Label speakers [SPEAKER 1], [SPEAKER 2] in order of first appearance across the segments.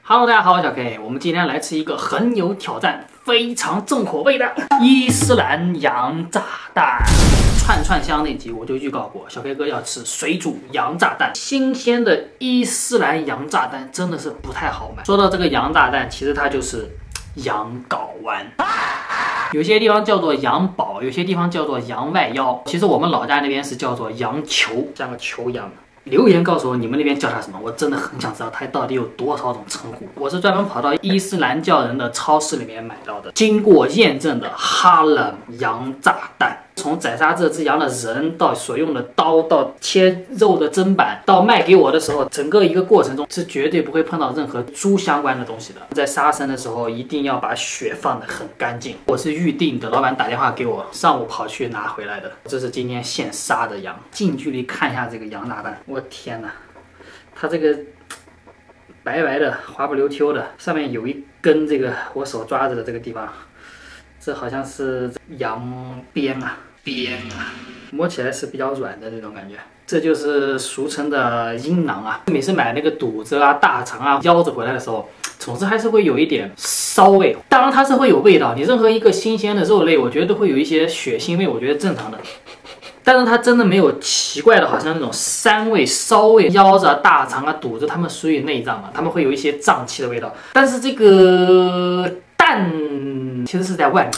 [SPEAKER 1] Hello， 大家好，我是小 K， 我们今天来吃一个很有挑战、非常重口味的伊斯兰羊炸弹。串串香那集我就预告过，小 K 哥要吃水煮羊炸弹。新鲜的伊斯兰羊炸弹真的是不太好买。说到这个羊炸弹，其实它就是羊睾丸。有些地方叫做羊宝，有些地方叫做羊外腰。其实我们老家那边是叫做羊球，像个球一样的。留言告诉我你们那边叫它什么，我真的很想知道它到底有多少种称呼。我是专门跑到伊斯兰教人的超市里面买到的，经过验证的哈冷羊炸弹。从宰杀这只羊的人到所用的刀，到切肉的砧板，到卖给我的时候，整个一个过程中是绝对不会碰到任何猪相关的东西的。在杀生的时候一定要把血放得很干净。我是预定的，老板打电话给我，上午跑去拿回来的。这是今天现杀的羊，近距离看一下这个羊炸弹，我天哪，它这个白白的滑不溜秋的，上面有一根这个我手抓着的这个地方，这好像是羊鞭啊，摸起来是比较软的这种感觉，这就是俗称的阴囊啊。每次买那个肚子啊、大肠啊、腰子回来的时候，总之还是会有一点骚味。当然它是会有味道，你任何一个新鲜的肉类，我觉得都会有一些血腥味，我觉得正常的。但是它真的没有奇怪的，好像那种膻味、骚味。腰子啊、大肠啊、肚子，它们属于内脏嘛，它们会有一些脏器的味道。但是这个蛋其实是在外面。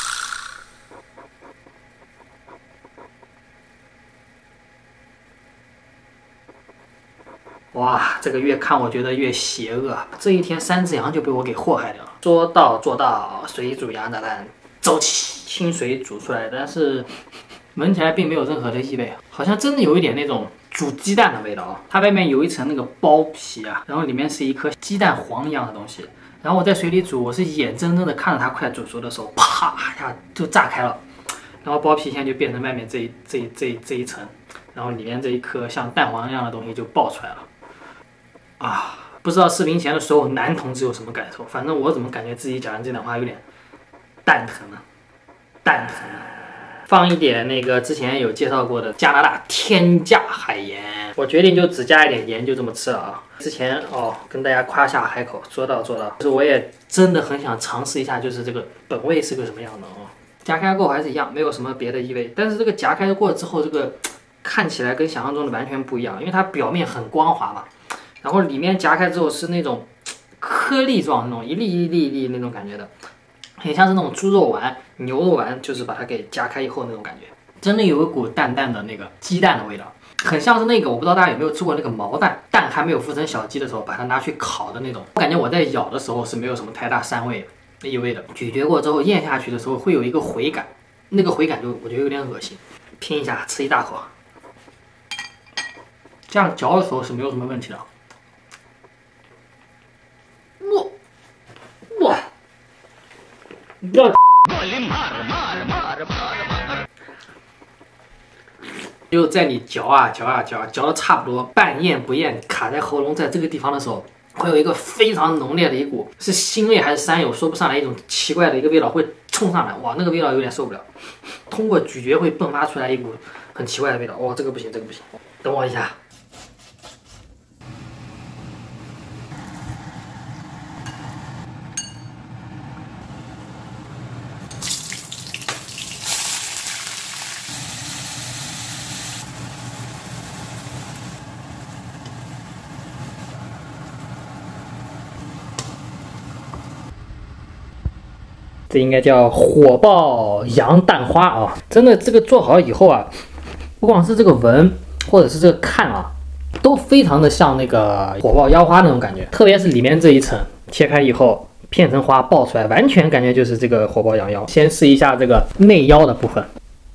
[SPEAKER 1] 哇，这个越看我觉得越邪恶。这一天3只羊就被我给祸害掉了。说到做到，水煮羊炸弹走起，清水煮出来，但是闻起来并没有任何的异味，好像真的有一点那种煮鸡蛋的味道啊。它外面有一层那个包皮啊，然后里面是一颗鸡蛋黄一样的东西。然后我在水里煮，我是眼睁睁的看着它快煮熟的时候，啪一下就炸开了，然后包皮现在就变成外面这一层，然后里面这一颗像蛋黄一样的东西就爆出来了。啊，不知道视频前的所有男同志有什么感受？反正我怎么感觉自己讲完这段话有点蛋疼啊，蛋疼啊！放一点那个之前有介绍过的加拿大天价海盐，我决定就只加一点盐，就这么吃了啊。之前跟大家夸下海口，说到做到。就是我也真的很想尝试一下，就是这个本味是个什么样的哦。夹开过还是一样，没有什么别的异味，但是这个夹开过之后，这个看起来跟想象中的完全不一样，因为它表面很光滑嘛。然后里面夹开之后是那种颗粒状，那种一粒一粒一粒那种感觉的，很像是那种猪肉丸、牛肉丸，就是把它给夹开以后那种感觉，真的有一股淡淡的那个鸡蛋的味道，很像是那个我不知道大家有没有吃过那个毛蛋，蛋还没有孵成小鸡的时候，把它拿去烤的那种。我感觉我在咬的时候是没有什么太大膻味、异味的，咀嚼过之后咽下去的时候会有一个回感，那个回感就我觉得有点恶心。拼一下，吃一大口，这样嚼的时候是没有什么问题的。哇！就在你嚼的差不多半咽不咽，卡在喉咙在这个地方的时候，会有一个非常浓烈的一股是腥味还是膻味，我说不上来，一种奇怪的一个味道会冲上来，哇，那个味道有点受不了。通过咀嚼会迸发出来一股很奇怪的味道，哇，这个不行，这个不行，等我一下。这应该叫火爆羊蛋花啊！真的，这个做好以后啊，不光是这个闻，或者是这个看啊，都非常的像那个火爆腰花那种感觉。特别是里面这一层切开以后，片层花爆出来，完全感觉就是这个火爆羊腰。先试一下这个内腰的部分，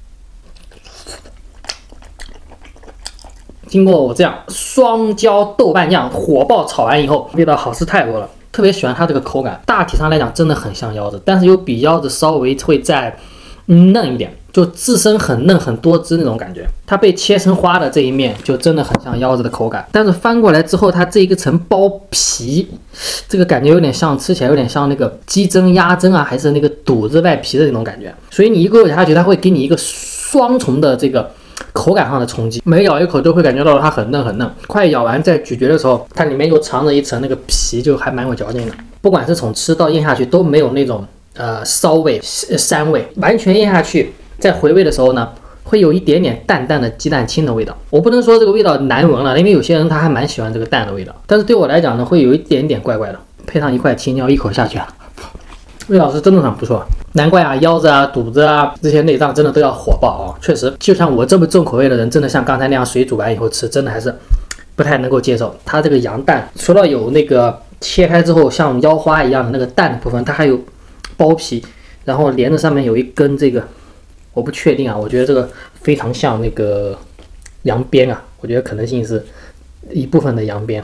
[SPEAKER 1] 经过我这样双椒豆瓣酱火爆炒完以后，味道好吃太多了。特别喜欢它这个口感，大体上来讲真的很像腰子，但是又比腰子稍微会再嫩一点，就自身很嫩很多汁那种感觉。它被切成花的这一面就真的很像腰子的口感，但是翻过来之后，它这一个层包皮，这个感觉有点像，吃起来有点像那个鸡胗、鸭胗啊，还是那个肚子外皮的那种感觉。所以你一口咬下去，它会给你一个双重的这个口感上的冲击。每咬一口都会感觉到它很嫩很嫩，快咬完再咀嚼的时候，它里面又藏着一层那个皮，就还蛮有嚼劲的。不管是从吃到咽下去都没有那种骚味、膻味，完全咽下去，在回味的时候呢，会有一点点淡淡的鸡蛋清的味道。我不能说这个味道难闻了，因为有些人他还蛮喜欢这个蛋的味道，但是对我来讲呢，会有一点点怪怪的。配上一块青椒，一口下去啊，味道是真的很不错。难怪啊，腰子啊、肚子啊这些内脏真的都要火爆啊！确实，就像我这么重口味的人，真的像刚才那样水煮完以后吃，真的还是不太能够接受。它这个羊蛋除了有那个切开之后像腰花一样的那个蛋的部分，它还有包皮，然后连着上面有一根这个，我不确定啊，我觉得这个非常像那个羊鞭啊，我觉得可能性是一部分的羊鞭。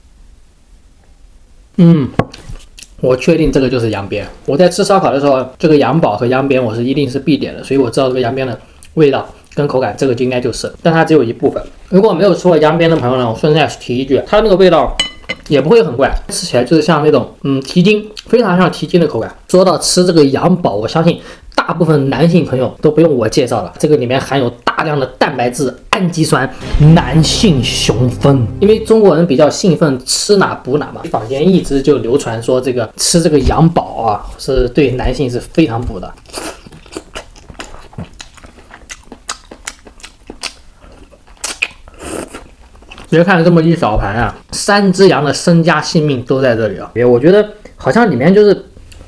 [SPEAKER 1] 我确定这个就是羊鞭。我在吃烧烤的时候，这个羊宝和羊鞭我是一定是必点的，所以我知道这个羊鞭的味道跟口感，这个就应该就是，但它只有一部分。如果没有吃过羊鞭的朋友呢，我顺带提一句，它那个味道也不会很怪，吃起来就是像那种蹄筋，非常像蹄筋的口感。说到吃这个羊宝，我相信大部分男性朋友都不用我介绍了，这个里面含有大量的蛋白质、氨基酸、男性雄酚。因为中国人比较兴奋，吃哪补哪嘛，坊间一直就流传说这个吃这个羊宝啊，是对男性是非常补的。别看这么一小盘啊，3只羊的身家性命都在这里啊！我觉得好像里面就是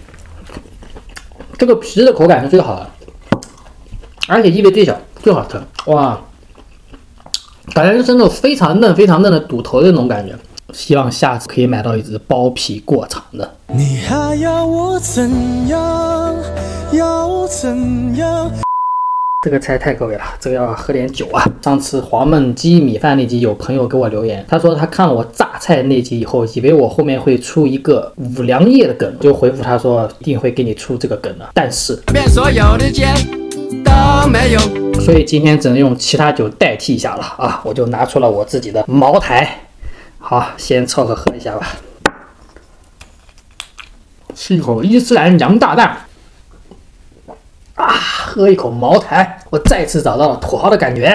[SPEAKER 1] 这个皮的口感是最好的，而且异味最小，最好吃。哇，感觉就是那种非常嫩、非常嫩的肚头的那种感觉。希望下次可以买到一只包皮过长的。你还要我怎样？要怎样？这个菜太够味了，这个要喝点酒啊！上次黄焖鸡米饭那集，有朋友给我留言，他说他看了我榨菜那集以后，以为我后面会出一个五粮液的梗，就回复他说一定会给你出这个梗的，但是所有的钱都没有，所以今天只能用其他酒代替一下了啊！我就拿出了我自己的茅台，好，先凑合喝一下吧。吃一口伊斯兰羊大蛋。啊，喝一口茅台，我再次找到了土豪的感觉。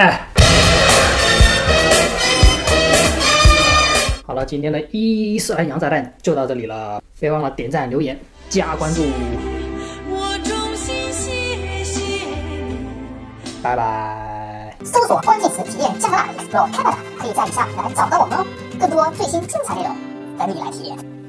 [SPEAKER 1] 好了，今天的伊斯兰羊炸弹就到这里了，别忘了点赞、留言、加关注。我衷心谢谢你，拜拜。搜索关键词体验加拿大 Explore Canada， 可以在以下平台找到我们哦。更多最新精彩内容等你来体验。